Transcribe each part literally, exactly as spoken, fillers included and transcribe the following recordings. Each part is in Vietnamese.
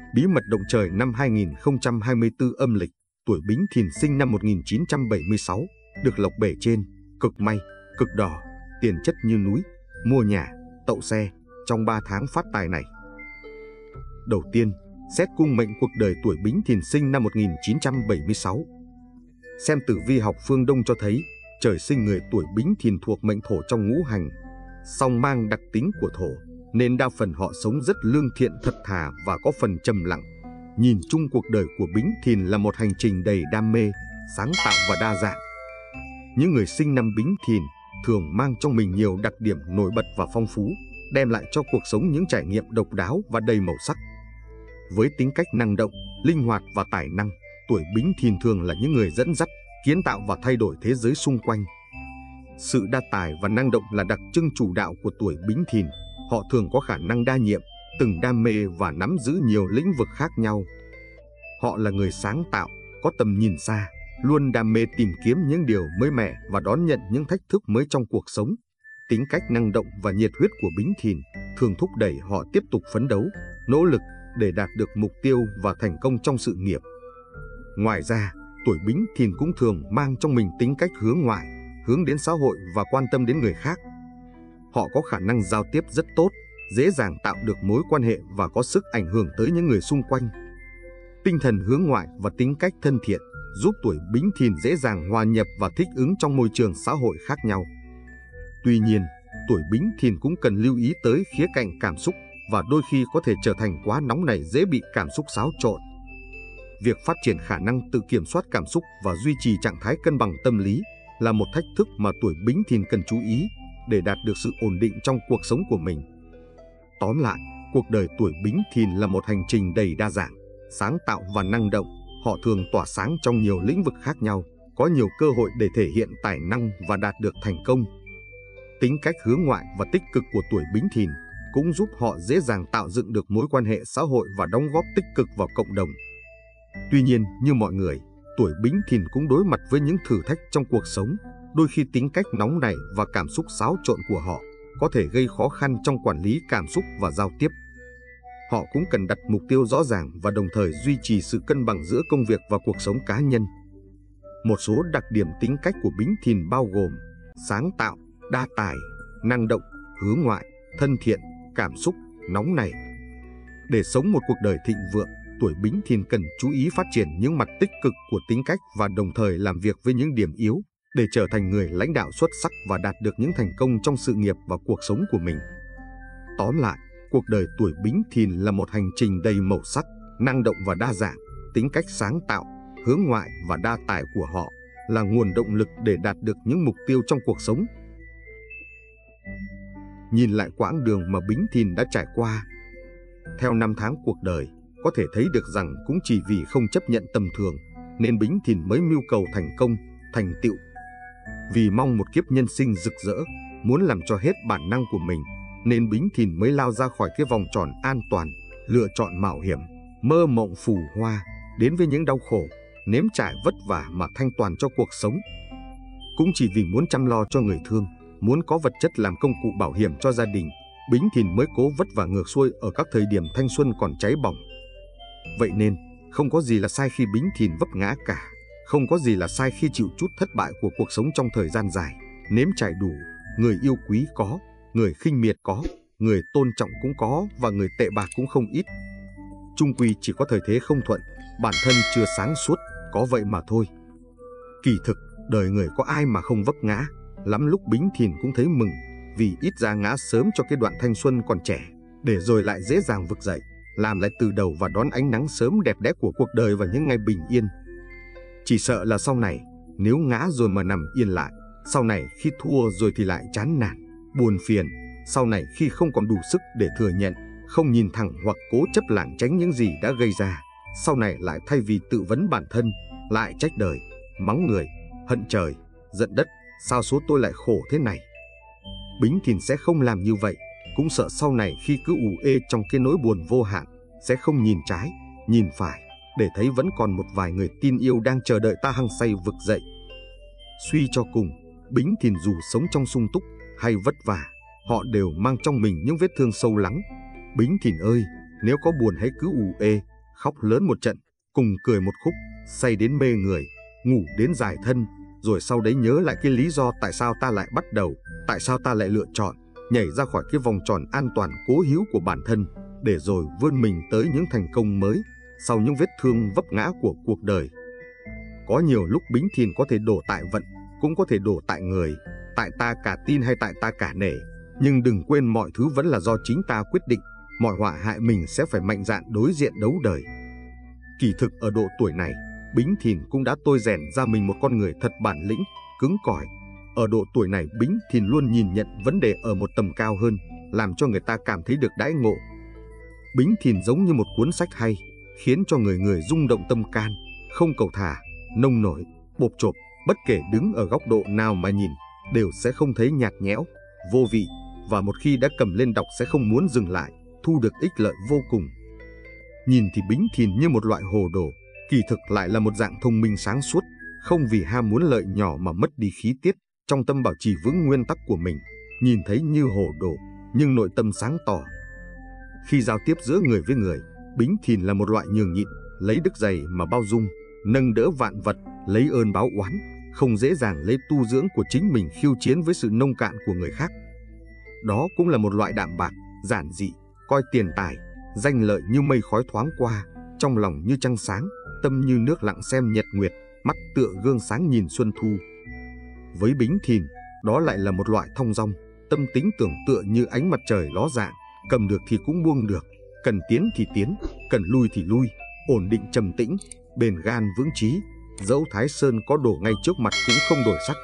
Bí mật động trời năm hai nghìn không trăm hai mươi tư âm lịch, tuổi Bính Thìn, sinh năm một nghìn chín trăm bảy mươi sáu, được lộc bể trên, cực may, cực đỏ, tiền chất như núi, mua nhà, tậu xe trong ba tháng phát tài này. Đầu tiên, xét cung mệnh cuộc đời tuổi Bính Thìn sinh năm một nghìn chín trăm bảy mươi sáu. Xem tử vi học phương Đông cho thấy, trời sinh người tuổi Bính Thìn thuộc mệnh thổ trong ngũ hành, song mang đặc tính của thổ, nên đa phần họ sống rất lương thiện, thật thà và có phần trầm lặng. Nhìn chung cuộc đời của Bính Thìn là một hành trình đầy đam mê, sáng tạo và đa dạng. Những người sinh năm Bính Thìn thường mang trong mình nhiều đặc điểm nổi bật và phong phú, đem lại cho cuộc sống những trải nghiệm độc đáo và đầy màu sắc. Với tính cách năng động, linh hoạt và tài năng, tuổi Bính Thìn thường là những người dẫn dắt, kiến tạo và thay đổi thế giới xung quanh. Sự đa tài và năng động là đặc trưng chủ đạo của tuổi Bính Thìn. Họ thường có khả năng đa nhiệm, từng đam mê và nắm giữ nhiều lĩnh vực khác nhau. Họ là người sáng tạo, có tầm nhìn xa, luôn đam mê tìm kiếm những điều mới mẻ và đón nhận những thách thức mới trong cuộc sống. Tính cách năng động và nhiệt huyết của Bính Thìn thường thúc đẩy họ tiếp tục phấn đấu, nỗ lực để đạt được mục tiêu và thành công trong sự nghiệp. Ngoài ra, tuổi Bính Thìn cũng thường mang trong mình tính cách hướng ngoại, hướng đến xã hội và quan tâm đến người khác. Họ có khả năng giao tiếp rất tốt, dễ dàng tạo được mối quan hệ và có sức ảnh hưởng tới những người xung quanh. Tinh thần hướng ngoại và tính cách thân thiện giúp tuổi Bính Thìn dễ dàng hòa nhập và thích ứng trong môi trường xã hội khác nhau. Tuy nhiên, tuổi Bính Thìn cũng cần lưu ý tới khía cạnh cảm xúc và đôi khi có thể trở thành quá nóng nảy, dễ bị cảm xúc xáo trộn. Việc phát triển khả năng tự kiểm soát cảm xúc và duy trì trạng thái cân bằng tâm lý là một thách thức mà tuổi Bính Thìn cần chú ý để đạt được sự ổn định trong cuộc sống của mình. Tóm lại, cuộc đời tuổi Bính Thìn là một hành trình đầy đa dạng, sáng tạo và năng động. Họ thường tỏa sáng trong nhiều lĩnh vực khác nhau, có nhiều cơ hội để thể hiện tài năng và đạt được thành công. Tính cách hướng ngoại và tích cực của tuổi Bính Thìn cũng giúp họ dễ dàng tạo dựng được mối quan hệ xã hội và đóng góp tích cực vào cộng đồng. Tuy nhiên, như mọi người, tuổi Bính Thìn cũng đối mặt với những thử thách trong cuộc sống. Đôi khi tính cách nóng nảy và cảm xúc xáo trộn của họ có thể gây khó khăn trong quản lý cảm xúc và giao tiếp. Họ cũng cần đặt mục tiêu rõ ràng và đồng thời duy trì sự cân bằng giữa công việc và cuộc sống cá nhân. Một số đặc điểm tính cách của Bính Thìn bao gồm sáng tạo, đa tài, năng động, hướng ngoại, thân thiện, cảm xúc, nóng nảy. Để sống một cuộc đời thịnh vượng, tuổi Bính Thìn cần chú ý phát triển những mặt tích cực của tính cách và đồng thời làm việc với những điểm yếu để trở thành người lãnh đạo xuất sắc và đạt được những thành công trong sự nghiệp và cuộc sống của mình. Tóm lại, cuộc đời tuổi Bính Thìn là một hành trình đầy màu sắc, năng động và đa dạng. Tính cách sáng tạo, hướng ngoại và đa tài của họ là nguồn động lực để đạt được những mục tiêu trong cuộc sống. Nhìn lại quãng đường mà Bính Thìn đã trải qua, theo năm tháng cuộc đời, có thể thấy được rằng cũng chỉ vì không chấp nhận tầm thường nên Bính Thìn mới mưu cầu thành công, thành tựu. Vì mong một kiếp nhân sinh rực rỡ, muốn làm cho hết bản năng của mình, nên Bính Thìn mới lao ra khỏi cái vòng tròn an toàn, lựa chọn mạo hiểm, mơ mộng phù hoa, đến với những đau khổ, nếm trải vất vả mà thanh toàn cho cuộc sống. Cũng chỉ vì muốn chăm lo cho người thương, muốn có vật chất làm công cụ bảo hiểm cho gia đình, Bính Thìn mới cố vất vả ngược xuôi ở các thời điểm thanh xuân còn cháy bỏng. Vậy nên, không có gì là sai khi Bính Thìn vấp ngã cả. Không có gì là sai khi chịu chút thất bại của cuộc sống trong thời gian dài. Nếm trải đủ, người yêu quý có, người khinh miệt có, người tôn trọng cũng có và người tệ bạc cũng không ít. Chung quy chỉ có thời thế không thuận, bản thân chưa sáng suốt, có vậy mà thôi. Kỳ thực, đời người có ai mà không vấp ngã. Lắm lúc Bính Thìn cũng thấy mừng, vì ít ra ngã sớm cho cái đoạn thanh xuân còn trẻ, để rồi lại dễ dàng vực dậy, làm lại từ đầu và đón ánh nắng sớm đẹp đẽ của cuộc đời vào những ngày bình yên. Chỉ sợ là sau này, nếu ngã rồi mà nằm yên lại, sau này khi thua rồi thì lại chán nản, buồn phiền, sau này khi không còn đủ sức để thừa nhận, không nhìn thẳng hoặc cố chấp lảng tránh những gì đã gây ra, sau này lại thay vì tự vấn bản thân, lại trách đời, mắng người, hận trời, giận đất, sao số tôi lại khổ thế này. Bính Thìn sẽ không làm như vậy, cũng sợ sau này khi cứ ù ê trong cái nỗi buồn vô hạn, sẽ không nhìn trái, nhìn phải, để thấy vẫn còn một vài người tin yêu đang chờ đợi ta hăng say vực dậy. Suy cho cùng, Bính Thìn dù sống trong sung túc hay vất vả, họ đều mang trong mình những vết thương sâu lắng. Bính Thìn ơi, nếu có buồn hãy cứ ù ê, khóc lớn một trận, cùng cười một khúc, say đến mê người, ngủ đến dài thân, rồi sau đấy nhớ lại cái lý do tại sao ta lại bắt đầu, tại sao ta lại lựa chọn nhảy ra khỏi cái vòng tròn an toàn cố hữu của bản thân, để rồi vươn mình tới những thành công mới sau những vết thương vấp ngã của cuộc đời. Có nhiều lúc Bính Thìn có thể đổ tại vận, cũng có thể đổ tại người, tại ta cả tin hay tại ta cả nể, nhưng đừng quên mọi thứ vẫn là do chính ta quyết định, mọi họa hại mình sẽ phải mạnh dạn đối diện đấu đời. Kỳ thực ở độ tuổi này, Bính Thìn cũng đã tôi rèn ra mình một con người thật bản lĩnh, cứng cỏi. Ở độ tuổi này, Bính Thìn luôn nhìn nhận vấn đề ở một tầm cao hơn, làm cho người ta cảm thấy được đãi ngộ. Bính Thìn giống như một cuốn sách hay, khiến cho người người rung động tâm can, không cầu thả, nông nổi, bộp chộp, bất kể đứng ở góc độ nào mà nhìn, đều sẽ không thấy nhạt nhẽo, vô vị, và một khi đã cầm lên đọc sẽ không muốn dừng lại, thu được ích lợi vô cùng. Nhìn thì Bính Thìn như một loại hồ đồ, kỳ thực lại là một dạng thông minh sáng suốt, không vì ham muốn lợi nhỏ mà mất đi khí tiết, trong tâm bảo trì vững nguyên tắc của mình, nhìn thấy như hồ đồ, nhưng nội tâm sáng tỏ. Khi giao tiếp giữa người với người, Bính Thìn là một loại nhường nhịn, lấy đức dày mà bao dung, nâng đỡ vạn vật, lấy ơn báo oán, không dễ dàng lấy tu dưỡng của chính mình khiêu chiến với sự nông cạn của người khác. Đó cũng là một loại đạm bạc, giản dị, coi tiền tài, danh lợi như mây khói thoáng qua, trong lòng như trăng sáng, tâm như nước lặng xem nhật nguyệt, mắt tựa gương sáng nhìn xuân thu. Với Bính Thìn, đó lại là một loại thong dong, tâm tính tưởng tựa như ánh mặt trời ló dạng, cầm được thì cũng buông được, cần tiến thì tiến, cần lui thì lui, ổn định trầm tĩnh, bền gan vững chí, dẫu Thái Sơn có đổ ngay trước mặt cũng không đổi sắc.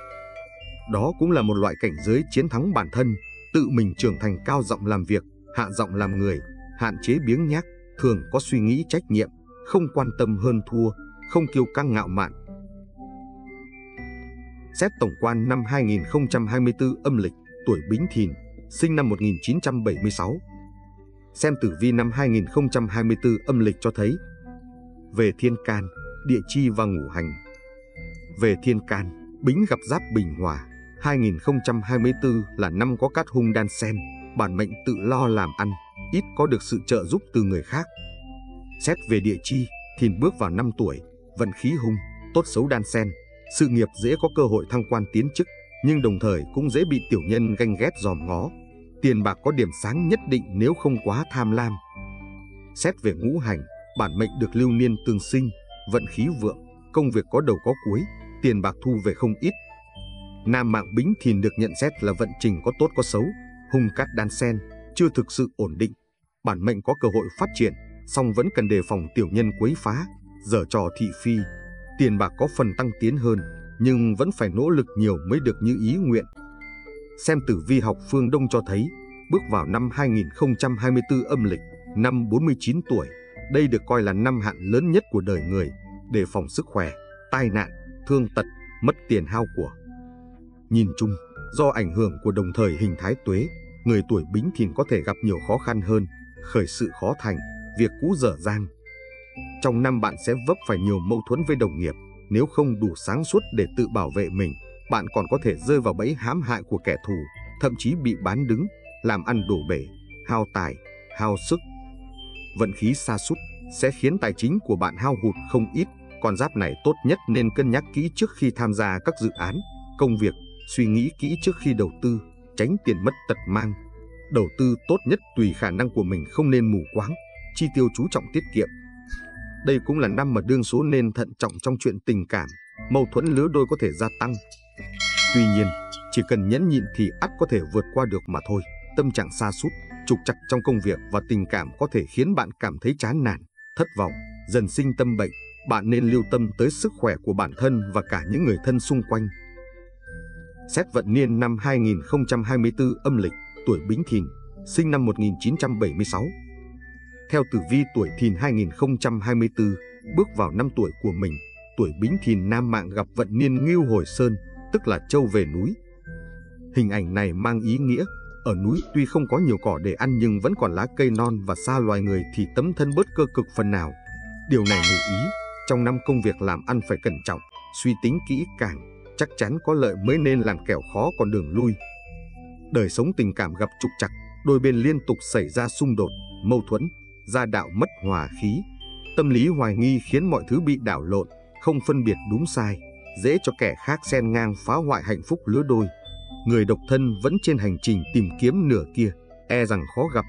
Đó cũng là một loại cảnh giới chiến thắng bản thân, tự mình trưởng thành, cao giọng làm việc, hạ giọng làm người, hạn chế biếng nhác, thường có suy nghĩ trách nhiệm, không quan tâm hơn thua, không kiêu căng ngạo mạn. Xét tổng quan năm hai nghìn không trăm hai mươi tư âm lịch, tuổi Bính Thìn, sinh năm một nghìn chín trăm bảy mươi sáu. Xem tử vi năm hai nghìn không trăm hai mươi tư âm lịch cho thấy: về thiên can, địa chi và ngũ hành. Về thiên can, Bính gặp giáp Bình Hòa. hai nghìn không trăm hai mươi tư là năm có cát hung đan xen, bản mệnh tự lo làm ăn, ít có được sự trợ giúp từ người khác. Xét về địa chi, Thìn bước vào năm tuổi, vận khí hung, tốt xấu đan xen, sự nghiệp dễ có cơ hội thăng quan tiến chức, nhưng đồng thời cũng dễ bị tiểu nhân ganh ghét dòm ngó. Tiền bạc có điểm sáng nhất định nếu không quá tham lam. Xét về ngũ hành, bản mệnh được lưu niên tương sinh, vận khí vượng, công việc có đầu có cuối, tiền bạc thu về không ít. Nam mạng Bính Thìn được nhận xét là vận trình có tốt có xấu, hung cát đan xen, chưa thực sự ổn định. Bản mệnh có cơ hội phát triển, song vẫn cần đề phòng tiểu nhân quấy phá, giở trò thị phi. Tiền bạc có phần tăng tiến hơn, nhưng vẫn phải nỗ lực nhiều mới được như ý nguyện. Xem tử vi học phương Đông cho thấy, bước vào năm hai nghìn không trăm hai mươi tư âm lịch, năm bốn mươi chín tuổi, đây được coi là năm hạn lớn nhất của đời người, đề phòng sức khỏe, tai nạn, thương tật, mất tiền hao của. Nhìn chung, do ảnh hưởng của đồng thời hình thái tuế, người tuổi Bính Thìn có thể gặp nhiều khó khăn hơn, khởi sự khó thành, việc cũ dở dang. Trong năm bạn sẽ vấp phải nhiều mâu thuẫn với đồng nghiệp, nếu không đủ sáng suốt để tự bảo vệ mình, bạn còn có thể rơi vào bẫy hãm hại của kẻ thù, thậm chí bị bán đứng, làm ăn đổ bể, hao tài, hao sức. Vận khí sa sút sẽ khiến tài chính của bạn hao hụt không ít, con giáp này tốt nhất nên cân nhắc kỹ trước khi tham gia các dự án, công việc, suy nghĩ kỹ trước khi đầu tư, tránh tiền mất tật mang. Đầu tư tốt nhất tùy khả năng của mình, không nên mù quáng, chi tiêu chú trọng tiết kiệm. Đây cũng là năm mà đương số nên thận trọng trong chuyện tình cảm, mâu thuẫn lứa đôi có thể gia tăng. Tuy nhiên, chỉ cần nhẫn nhịn thì ắt có thể vượt qua được mà thôi. Tâm trạng sa sút, trục trặc trong công việc và tình cảm có thể khiến bạn cảm thấy chán nản, thất vọng, dần sinh tâm bệnh. Bạn nên lưu tâm tới sức khỏe của bản thân và cả những người thân xung quanh. Xét vận niên năm hai nghìn không trăm hai mươi tư âm lịch, tuổi Bính Thìn, sinh năm một nghìn chín trăm bảy mươi sáu. Theo tử vi tuổi Thìn hai nghìn không trăm hai mươi tư, bước vào năm tuổi của mình, tuổi Bính Thìn nam mạng gặp vận niên Ngưu Hồi Sơn, tức là trâu về núi. Hình ảnh này mang ý nghĩa, ở núi tuy không có nhiều cỏ để ăn nhưng vẫn còn lá cây non và xa loài người thì tấm thân bớt cơ cực phần nào. Điều này ngụ ý, trong năm công việc làm ăn phải cẩn trọng, suy tính kỹ càng, chắc chắn có lợi mới nên làm kẻo khó còn đường lui. Đời sống tình cảm gặp trục trặc, đôi bên liên tục xảy ra xung đột, mâu thuẫn, gia đạo mất hòa khí. Tâm lý hoài nghi khiến mọi thứ bị đảo lộn, không phân biệt đúng sai, dễ cho kẻ khác xen ngang phá hoại hạnh phúc lứa đôi. Người độc thân vẫn trên hành trình tìm kiếm nửa kia, e rằng khó gặp.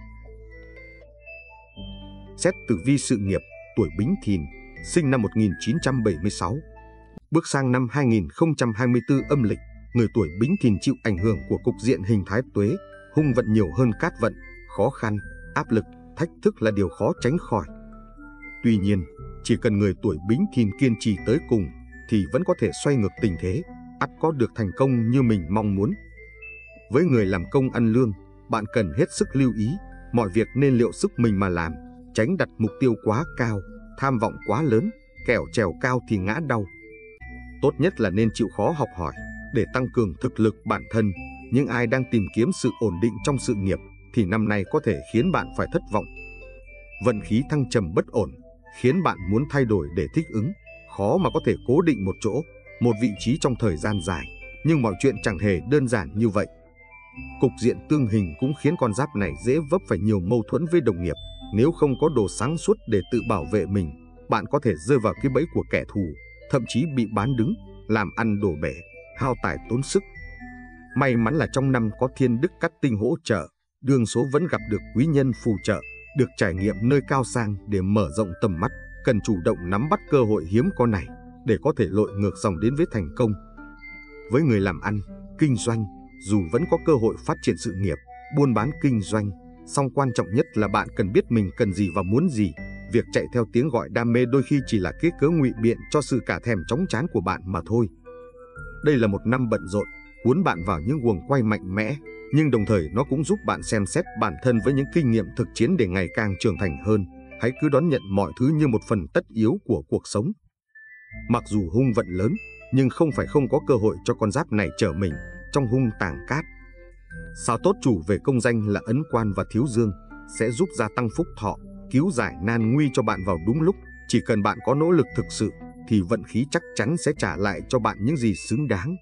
Xét tử vi sự nghiệp, tuổi Bính Thìn, sinh năm một nghìn chín trăm bảy mươi sáu. Bước sang năm hai nghìn không trăm hai mươi tư âm lịch, người tuổi Bính Thìn chịu ảnh hưởng của cục diện hình thái tuế, hung vận nhiều hơn cát vận, khó khăn, áp lực, thách thức là điều khó tránh khỏi. Tuy nhiên, chỉ cần người tuổi Bính Thìn kiên trì tới cùng, thì vẫn có thể xoay ngược tình thế, ắt có được thành công như mình mong muốn. Với người làm công ăn lương, bạn cần hết sức lưu ý, mọi việc nên liệu sức mình mà làm, tránh đặt mục tiêu quá cao, tham vọng quá lớn, kẻo trèo cao thì ngã đau. Tốt nhất là nên chịu khó học hỏi, để tăng cường thực lực bản thân. Nhưng ai đang tìm kiếm sự ổn định trong sự nghiệp, thì năm nay có thể khiến bạn phải thất vọng. Vận khí thăng trầm bất ổn, khiến bạn muốn thay đổi để thích ứng, khó mà có thể cố định một chỗ, một vị trí trong thời gian dài. Nhưng mọi chuyện chẳng hề đơn giản như vậy. Cục diện tương hình cũng khiến con giáp này dễ vấp phải nhiều mâu thuẫn với đồng nghiệp. Nếu không có đồ sáng suốt để tự bảo vệ mình, bạn có thể rơi vào cái bẫy của kẻ thù, thậm chí bị bán đứng, làm ăn đổ bể, hao tài tốn sức. May mắn là trong năm có thiên đức cát tinh hỗ trợ, đương số vẫn gặp được quý nhân phù trợ, được trải nghiệm nơi cao sang để mở rộng tầm mắt, cần chủ động nắm bắt cơ hội hiếm có này để có thể lội ngược dòng đến với thành công. Với người làm ăn, kinh doanh, dù vẫn có cơ hội phát triển sự nghiệp, buôn bán kinh doanh, song quan trọng nhất là bạn cần biết mình cần gì và muốn gì. Việc chạy theo tiếng gọi đam mê đôi khi chỉ là cái cớ ngụy biện cho sự cả thèm chóng chán của bạn mà thôi. Đây là một năm bận rộn, cuốn bạn vào những guồng quay mạnh mẽ, nhưng đồng thời nó cũng giúp bạn xem xét bản thân với những kinh nghiệm thực chiến để ngày càng trưởng thành hơn. Hãy cứ đón nhận mọi thứ như một phần tất yếu của cuộc sống. Mặc dù hung vận lớn, nhưng không phải không có cơ hội cho con giáp này trở mình trong hung tàng cát. Sao tốt chủ về công danh là Ấn Quan và Thiếu Dương sẽ giúp gia tăng phúc thọ, cứu giải nan nguy cho bạn vào đúng lúc. Chỉ cần bạn có nỗ lực thực sự, thì vận khí chắc chắn sẽ trả lại cho bạn những gì xứng đáng.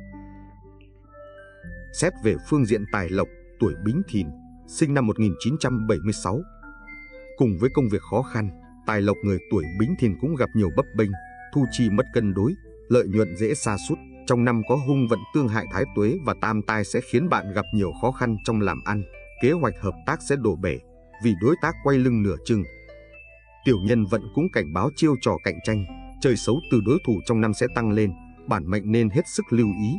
Xét về phương diện tài lộc, tuổi Bính Thìn, sinh năm một nghìn chín trăm bảy mươi sáu. Cùng với công việc khó khăn, tài lộc người tuổi Bính Thìn cũng gặp nhiều bấp bênh, thu chi mất cân đối, lợi nhuận dễ sa sút. Trong năm có hung vận tương hại thái tuế và tam tai sẽ khiến bạn gặp nhiều khó khăn trong làm ăn, kế hoạch hợp tác sẽ đổ bể vì đối tác quay lưng nửa chừng. Tiểu nhân vận cũng cảnh báo chiêu trò cạnh tranh, chơi xấu từ đối thủ trong năm sẽ tăng lên, bản mệnh nên hết sức lưu ý.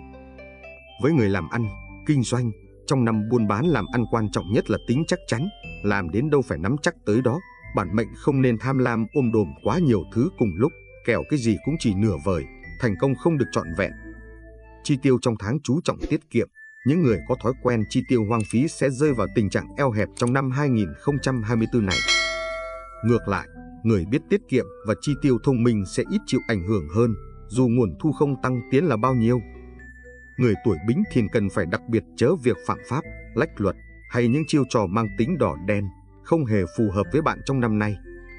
Với người làm ăn, kinh doanh, trong năm buôn bán làm ăn quan trọng nhất là tính chắc chắn, làm đến đâu phải nắm chắc tới đó, bản mệnh không nên tham lam ôm đồm quá nhiều thứ cùng lúc, kẻo cái gì cũng chỉ nửa vời, thành công không được trọn vẹn. Chi tiêu trong tháng chú trọng tiết kiệm, những người có thói quen chi tiêu hoang phí sẽ rơi vào tình trạng eo hẹp trong năm hai nghìn không trăm hai mươi tư này. Ngược lại, người biết tiết kiệm và chi tiêu thông minh sẽ ít chịu ảnh hưởng hơn, dù nguồn thu không tăng tiến là bao nhiêu. Người tuổi Bính Thìn cần phải đặc biệt chớ việc phạm pháp, lách luật hay những chiêu trò mang tính đỏ đen, không hề phù hợp với bạn trong năm nay.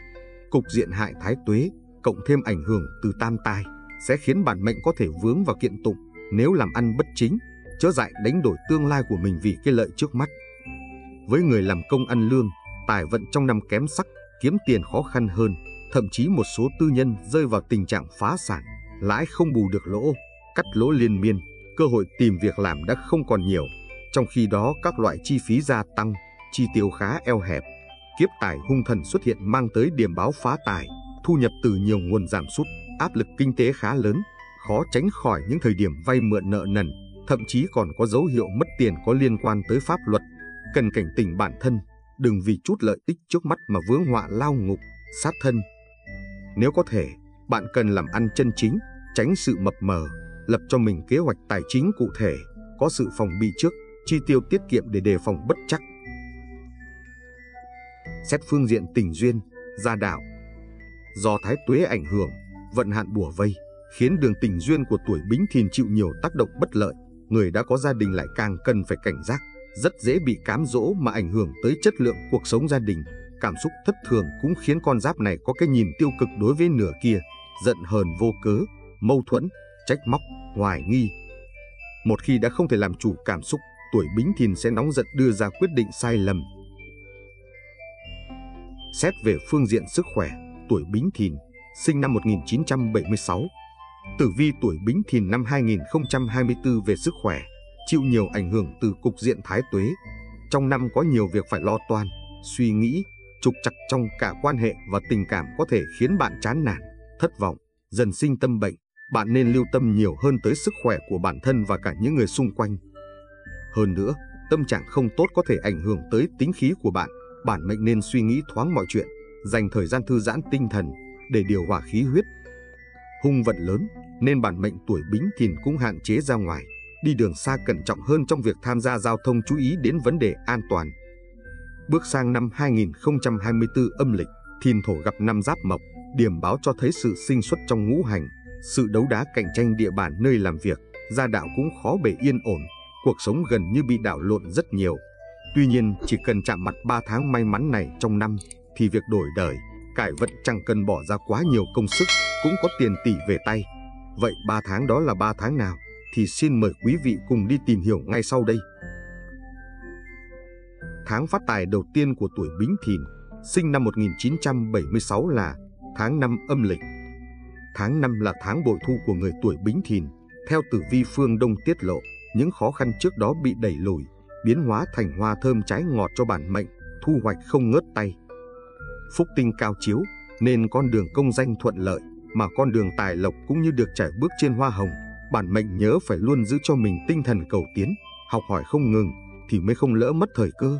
Cục diện hại thái tuế, cộng thêm ảnh hưởng từ tam tai, sẽ khiến bản mệnh có thể vướng vào kiện tụng. Nếu làm ăn bất chính, chớ dại đánh đổi tương lai của mình vì cái lợi trước mắt. Với người làm công ăn lương, tài vận trong năm kém sắc, kiếm tiền khó khăn hơn, thậm chí một số tư nhân rơi vào tình trạng phá sản, lãi không bù được lỗ, cắt lỗ liên miên, cơ hội tìm việc làm đã không còn nhiều. Trong khi đó các loại chi phí gia tăng, chi tiêu khá eo hẹp. Kiếp tài hung thần xuất hiện mang tới điểm báo phá tài, thu nhập từ nhiều nguồn giảm sút, áp lực kinh tế khá lớn, khó tránh khỏi những thời điểm vay mượn nợ nần, thậm chí còn có dấu hiệu mất tiền có liên quan tới pháp luật. Cần cảnh tỉnh bản thân, đừng vì chút lợi ích trước mắt mà vướng họa lao ngục, sát thân. Nếu có thể, bạn cần làm ăn chân chính, tránh sự mập mờ, lập cho mình kế hoạch tài chính cụ thể, có sự phòng bị trước, chi tiêu tiết kiệm để đề phòng bất trắc. Xét phương diện tình duyên, gia đạo. Do thái tuế ảnh hưởng, vận hạn bủa vây, khiến đường tình duyên của tuổi Bính Thìn chịu nhiều tác động bất lợi. Người đã có gia đình lại càng cần phải cảnh giác, rất dễ bị cám dỗ mà ảnh hưởng tới chất lượng cuộc sống gia đình. Cảm xúc thất thường cũng khiến con giáp này có cái nhìn tiêu cực đối với nửa kia, giận hờn vô cớ, mâu thuẫn, trách móc, hoài nghi. Một khi đã không thể làm chủ cảm xúc, tuổi Bính Thìn sẽ nóng giận đưa ra quyết định sai lầm. Xét về phương diện sức khỏe, tuổi Bính Thìn, sinh năm một nghìn chín trăm bảy mươi sáu. Tử vi tuổi Bính Thìn năm hai nghìn không trăm hai mươi tư về sức khỏe, chịu nhiều ảnh hưởng từ cục diện thái tuế. Trong năm có nhiều việc phải lo toan, suy nghĩ, trục trặc trong cả quan hệ và tình cảm có thể khiến bạn chán nản, thất vọng, dần sinh tâm bệnh. Bạn nên lưu tâm nhiều hơn tới sức khỏe của bản thân và cả những người xung quanh. Hơn nữa, tâm trạng không tốt có thể ảnh hưởng tới tính khí của bạn. Bản mệnh nên suy nghĩ thoáng mọi chuyện, dành thời gian thư giãn tinh thần để điều hòa khí huyết. Hung vận lớn nên bản mệnh tuổi Bính Thìn cũng hạn chế ra ngoài, đi đường xa cẩn trọng hơn trong việc tham gia giao thông, chú ý đến vấn đề an toàn. Bước sang năm hai nghìn không trăm hai mươi tư âm lịch, Thìn thổ gặp năm Giáp Mộc, điểm báo cho thấy sự sinh xuất trong ngũ hành, sự đấu đá cạnh tranh địa bàn nơi làm việc, gia đạo cũng khó bề yên ổn, cuộc sống gần như bị đảo lộn rất nhiều. Tuy nhiên, chỉ cần chạm mặt ba tháng may mắn này trong năm, thì việc đổi đời, cải vận chẳng cần bỏ ra quá nhiều công sức, cũng có tiền tỷ về tay. Vậy ba tháng đó là ba tháng nào? Thì xin mời quý vị cùng đi tìm hiểu ngay sau đây. Tháng phát tài đầu tiên của tuổi Bính Thìn, sinh năm một nghìn chín trăm bảy mươi sáu là tháng năm âm lịch. Tháng năm là tháng bội thu của người tuổi Bính Thìn. Theo tử vi phương Đông tiết lộ, những khó khăn trước đó bị đẩy lùi, biến hóa thành hoa thơm trái ngọt cho bản mệnh, thu hoạch không ngớt tay. Phúc tinh cao chiếu, nên con đường công danh thuận lợi, mà con đường tài lộc cũng như được trải bước trên hoa hồng. Bản mệnh nhớ phải luôn giữ cho mình tinh thần cầu tiến, học hỏi không ngừng, thì mới không lỡ mất thời cơ.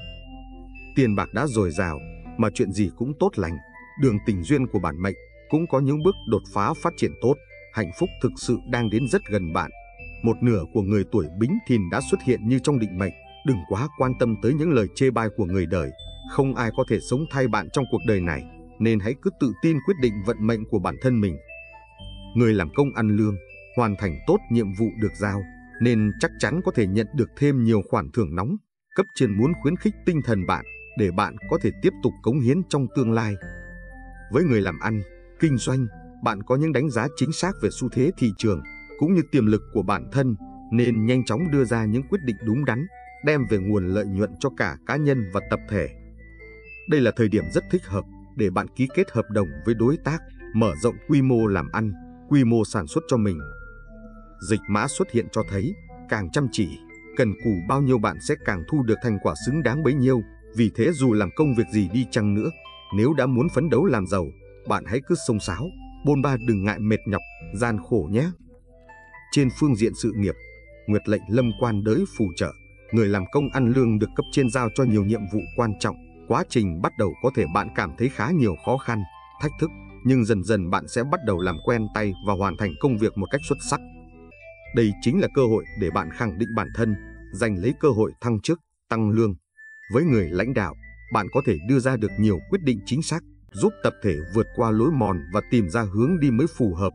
Tiền bạc đã dồi dào, mà chuyện gì cũng tốt lành. Đường tình duyên của bản mệnh cũng có những bước đột phá phát triển tốt. Hạnh phúc thực sự đang đến rất gần bạn. Một nửa của người tuổi Bính Thìn đã xuất hiện như trong định mệnh. Đừng quá quan tâm tới những lời chê bai của người đời. Không ai có thể sống thay bạn trong cuộc đời này, nên hãy cứ tự tin quyết định vận mệnh của bản thân mình. Người làm công ăn lương, hoàn thành tốt nhiệm vụ được giao, nên chắc chắn có thể nhận được thêm nhiều khoản thưởng nóng. Cấp trên muốn khuyến khích tinh thần bạn để bạn có thể tiếp tục cống hiến trong tương lai. Với người làm ăn, kinh doanh, bạn có những đánh giá chính xác về xu thế thị trường cũng như tiềm lực của bản thân, nên nhanh chóng đưa ra những quyết định đúng đắn, đem về nguồn lợi nhuận cho cả cá nhân và tập thể. Đây là thời điểm rất thích hợp để bạn ký kết hợp đồng với đối tác, mở rộng quy mô làm ăn, quy mô sản xuất cho mình. Dịch mã xuất hiện cho thấy, càng chăm chỉ, cần cù bao nhiêu bạn sẽ càng thu được thành quả xứng đáng bấy nhiêu. Vì thế dù làm công việc gì đi chăng nữa, nếu đã muốn phấn đấu làm giàu, bạn hãy cứ xông xáo, bôn ba, đừng ngại mệt nhọc, gian khổ nhé. Trên phương diện sự nghiệp, Nguyệt lệnh lâm quan đới phù trợ, người làm công ăn lương được cấp trên giao cho nhiều nhiệm vụ quan trọng. Quá trình bắt đầu có thể bạn cảm thấy khá nhiều khó khăn, thách thức, nhưng dần dần bạn sẽ bắt đầu làm quen tay và hoàn thành công việc một cách xuất sắc. Đây chính là cơ hội để bạn khẳng định bản thân, giành lấy cơ hội thăng chức, tăng lương. Với người lãnh đạo, bạn có thể đưa ra được nhiều quyết định chính xác, giúp tập thể vượt qua lối mòn và tìm ra hướng đi mới phù hợp.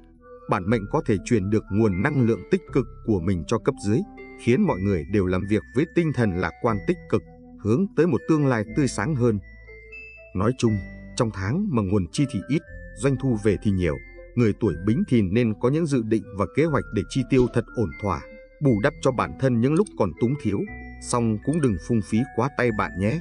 Bản mệnh có thể truyền được nguồn năng lượng tích cực của mình cho cấp dưới, khiến mọi người đều làm việc với tinh thần lạc quan tích cực, hướng tới một tương lai tươi sáng hơn. Nói chung, trong tháng mà nguồn chi thì ít, doanh thu về thì nhiều, người tuổi Bính Thìn nên có những dự định và kế hoạch để chi tiêu thật ổn thỏa, bù đắp cho bản thân những lúc còn túng thiếu, song cũng đừng phung phí quá tay bạn nhé.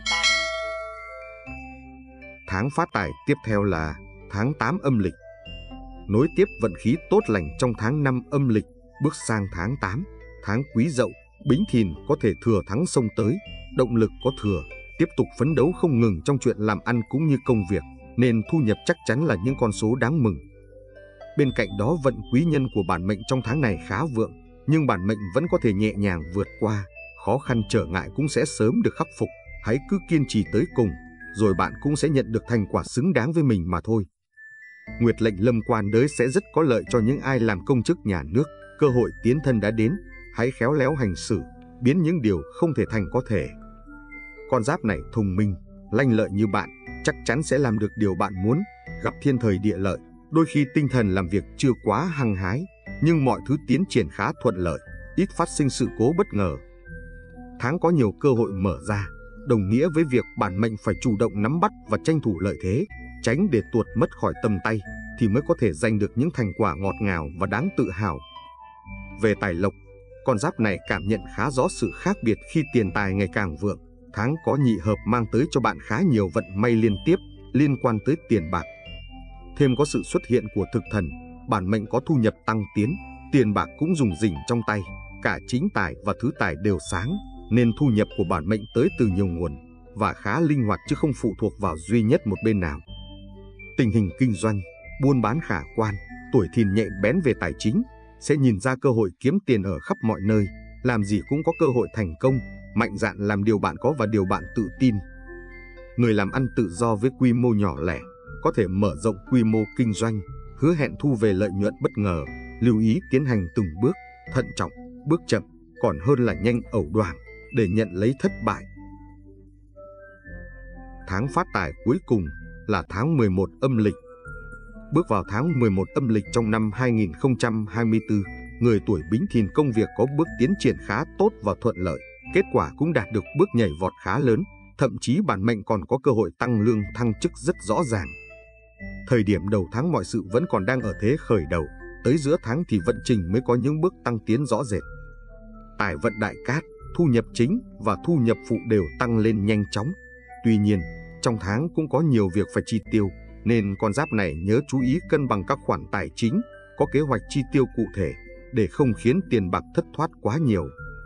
Tháng phát tài tiếp theo là tháng tám âm lịch. Nối tiếp vận khí tốt lành trong tháng năm âm lịch, bước sang tháng tám, tháng Quý Dậu, Bính Thìn có thể thừa thắng xông tới, động lực có thừa, tiếp tục phấn đấu không ngừng trong chuyện làm ăn cũng như công việc, nên thu nhập chắc chắn là những con số đáng mừng. Bên cạnh đó, vận quý nhân của bản mệnh trong tháng này khá vượng, nhưng bản mệnh vẫn có thể nhẹ nhàng vượt qua, khó khăn trở ngại cũng sẽ sớm được khắc phục. Hãy cứ kiên trì tới cùng, rồi bạn cũng sẽ nhận được thành quả xứng đáng với mình mà thôi. Nguyệt lệnh lâm quan đới sẽ rất có lợi cho những ai làm công chức nhà nước, cơ hội tiến thân đã đến, hãy khéo léo hành xử, biến những điều không thể thành có thể. Con giáp này thông minh, lanh lợi như bạn, chắc chắn sẽ làm được điều bạn muốn, gặp thiên thời địa lợi. Đôi khi tinh thần làm việc chưa quá hăng hái, nhưng mọi thứ tiến triển khá thuận lợi, ít phát sinh sự cố bất ngờ. Tháng có nhiều cơ hội mở ra, đồng nghĩa với việc bản mệnh phải chủ động nắm bắt và tranh thủ lợi thế, tránh để tuột mất khỏi tầm tay, thì mới có thể giành được những thành quả ngọt ngào và đáng tự hào. Về tài lộc, con giáp này cảm nhận khá rõ sự khác biệt khi tiền tài ngày càng vượng. Tháng có nhị hợp mang tới cho bạn khá nhiều vận may liên tiếp liên quan tới tiền bạc. Thêm có sự xuất hiện của thực thần, bản mệnh có thu nhập tăng tiến, tiền bạc cũng rủng rỉnh trong tay, cả chính tài và thứ tài đều sáng, nên thu nhập của bản mệnh tới từ nhiều nguồn và khá linh hoạt chứ không phụ thuộc vào duy nhất một bên nào. Tình hình kinh doanh, buôn bán khả quan, tuổi Thìn nhạy bén về tài chính, sẽ nhìn ra cơ hội kiếm tiền ở khắp mọi nơi, làm gì cũng có cơ hội thành công, mạnh dạn làm điều bạn có và điều bạn tự tin. Người làm ăn tự do với quy mô nhỏ lẻ, có thể mở rộng quy mô kinh doanh, hứa hẹn thu về lợi nhuận bất ngờ, lưu ý tiến hành từng bước, thận trọng, bước chậm, còn hơn là nhanh ẩu đoàng để nhận lấy thất bại. Tháng phát tài cuối cùng là tháng mười một âm lịch. Bước vào tháng mười một âm lịch trong năm hai nghìn không trăm hai mươi tư, người tuổi Bính Thìn công việc có bước tiến triển khá tốt và thuận lợi, kết quả cũng đạt được bước nhảy vọt khá lớn, thậm chí bản mệnh còn có cơ hội tăng lương thăng chức rất rõ ràng. Thời điểm đầu tháng mọi sự vẫn còn đang ở thế khởi đầu, tới giữa tháng thì vận trình mới có những bước tăng tiến rõ rệt. Tài vận đại cát, thu nhập chính và thu nhập phụ đều tăng lên nhanh chóng. Tuy nhiên, trong tháng cũng có nhiều việc phải chi tiêu, nên con giáp này nhớ chú ý cân bằng các khoản tài chính, có kế hoạch chi tiêu cụ thể để không khiến tiền bạc thất thoát quá nhiều.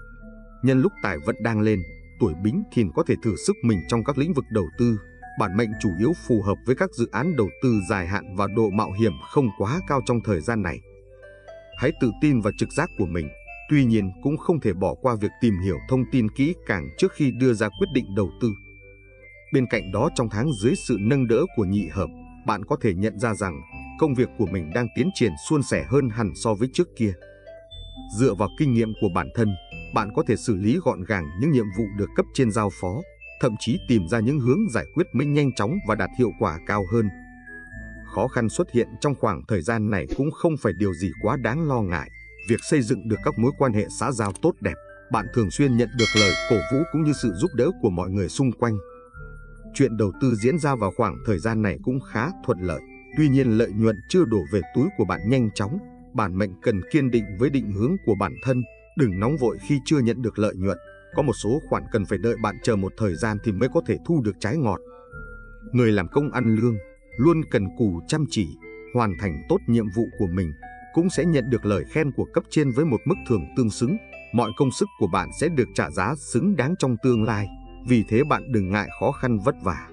Nhân lúc tài vận đang lên, tuổi Bính Thìn có thể thử sức mình trong các lĩnh vực đầu tư. Bản mệnh chủ yếu phù hợp với các dự án đầu tư dài hạn và độ mạo hiểm không quá cao trong thời gian này. Hãy tự tin vào trực giác của mình, tuy nhiên cũng không thể bỏ qua việc tìm hiểu thông tin kỹ càng trước khi đưa ra quyết định đầu tư. Bên cạnh đó, trong tháng dưới sự nâng đỡ của nhị hợp, bạn có thể nhận ra rằng công việc của mình đang tiến triển suôn sẻ hơn hẳn so với trước kia. Dựa vào kinh nghiệm của bản thân, bạn có thể xử lý gọn gàng những nhiệm vụ được cấp trên giao phó, thậm chí tìm ra những hướng giải quyết mới nhanh chóng và đạt hiệu quả cao hơn. Khó khăn xuất hiện trong khoảng thời gian này cũng không phải điều gì quá đáng lo ngại. Việc xây dựng được các mối quan hệ xã giao tốt đẹp, bạn thường xuyên nhận được lời cổ vũ cũng như sự giúp đỡ của mọi người xung quanh. Chuyện đầu tư diễn ra vào khoảng thời gian này cũng khá thuận lợi, tuy nhiên lợi nhuận chưa đổ về túi của bạn nhanh chóng. Bản mệnh cần kiên định với định hướng của bản thân, đừng nóng vội khi chưa nhận được lợi nhuận. Có một số khoản cần phải đợi bạn chờ một thời gian thì mới có thể thu được trái ngọt. Người làm công ăn lương luôn cần cù chăm chỉ, hoàn thành tốt nhiệm vụ của mình, cũng sẽ nhận được lời khen của cấp trên với một mức thưởng tương xứng. Mọi công sức của bạn sẽ được trả giá xứng đáng trong tương lai, vì thế bạn đừng ngại khó khăn vất vả.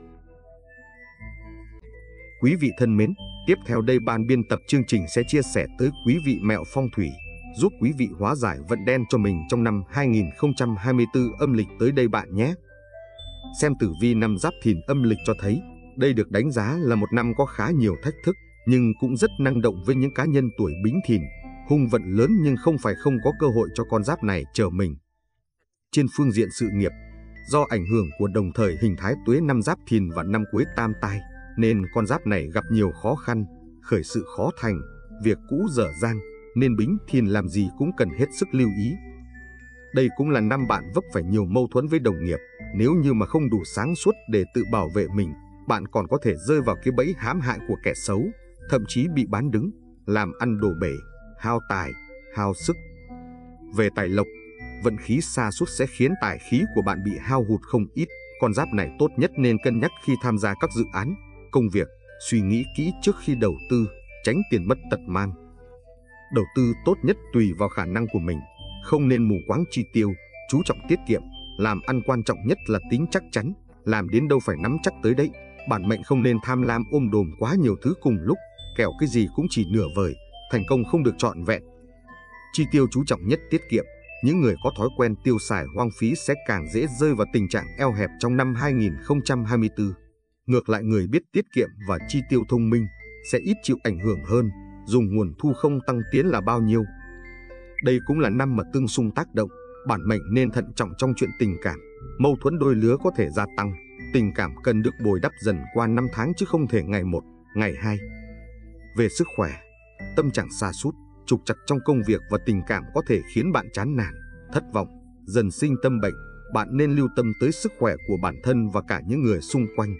Quý vị thân mến, tiếp theo đây ban biên tập chương trình sẽ chia sẻ tới quý vị mẹo phong thủy, giúp quý vị hóa giải vận đen cho mình trong năm hai nghìn không trăm hai mươi tư âm lịch tới đây bạn nhé. Xem tử vi năm Giáp Thìn âm lịch cho thấy, đây được đánh giá là một năm có khá nhiều thách thức, nhưng cũng rất năng động với những cá nhân tuổi Bính Thìn. Hung vận lớn nhưng không phải không có cơ hội cho con giáp này chờ mình. Trên phương diện sự nghiệp, do ảnh hưởng của đồng thời hình thái tuế năm Giáp Thìn và năm Cuối Tam Tai, nên con giáp này gặp nhiều khó khăn, khởi sự khó thành, việc cũ dở dang, nên Bính Thìn làm gì cũng cần hết sức lưu ý. Đây cũng là năm bạn vấp phải nhiều mâu thuẫn với đồng nghiệp. Nếu như mà không đủ sáng suốt để tự bảo vệ mình, bạn còn có thể rơi vào cái bẫy hãm hại của kẻ xấu, thậm chí bị bán đứng, làm ăn đổ bể, hao tài, hao sức. Về tài lộc, vận khí sa sút sẽ khiến tài khí của bạn bị hao hụt không ít. Con giáp này tốt nhất nên cân nhắc khi tham gia các dự án, công việc, suy nghĩ kỹ trước khi đầu tư, tránh tiền mất tật mang. Đầu tư tốt nhất tùy vào khả năng của mình, không nên mù quáng chi tiêu, chú trọng tiết kiệm. Làm ăn quan trọng nhất là tính chắc chắn, làm đến đâu phải nắm chắc tới đấy. Bản mệnh không nên tham lam ôm đồm quá nhiều thứ cùng lúc, kẻo cái gì cũng chỉ nửa vời, thành công không được trọn vẹn. Chi tiêu chú trọng nhất tiết kiệm. Những người có thói quen tiêu xài hoang phí sẽ càng dễ rơi vào tình trạng eo hẹp trong năm hai nghìn không trăm hai mươi tư. Ngược lại, người biết tiết kiệm và chi tiêu thông minh sẽ ít chịu ảnh hưởng hơn, dùng nguồn thu không tăng tiến là bao nhiêu. Đây cũng là năm mà tương xung tác động, bản mệnh nên thận trọng trong chuyện tình cảm. Mâu thuẫn đôi lứa có thể gia tăng, tình cảm cần được bồi đắp dần qua năm tháng chứ không thể ngày một, ngày hai. Về sức khỏe, tâm trạng sa sút, trục trặc trong công việc và tình cảm có thể khiến bạn chán nản, thất vọng, dần sinh tâm bệnh. Bạn nên lưu tâm tới sức khỏe của bản thân và cả những người xung quanh.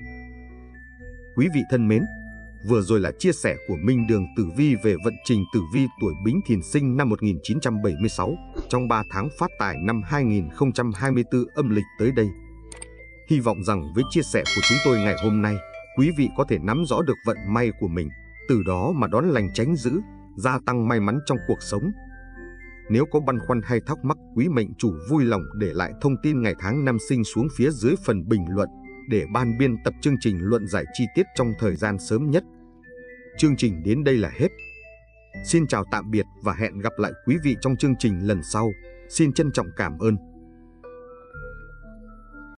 Quý vị thân mến, vừa rồi là chia sẻ của Minh Đường Tử Vi về vận trình tử vi tuổi Bính Thìn sinh năm một nghìn chín trăm bảy mươi sáu trong ba tháng phát tài năm hai nghìn không trăm hai mươi tư âm lịch tới đây. Hy vọng rằng với chia sẻ của chúng tôi ngày hôm nay, quý vị có thể nắm rõ được vận may của mình, từ đó mà đón lành tránh dữ, gia tăng may mắn trong cuộc sống. Nếu có băn khoăn hay thắc mắc, quý mệnh chủ vui lòng để lại thông tin ngày tháng năm sinh xuống phía dưới phần bình luận để ban biên tập chương trình luận giải chi tiết trong thời gian sớm nhất. Chương trình đến đây là hết. Xin chào tạm biệt và hẹn gặp lại quý vị trong chương trình lần sau. Xin trân trọng cảm ơn.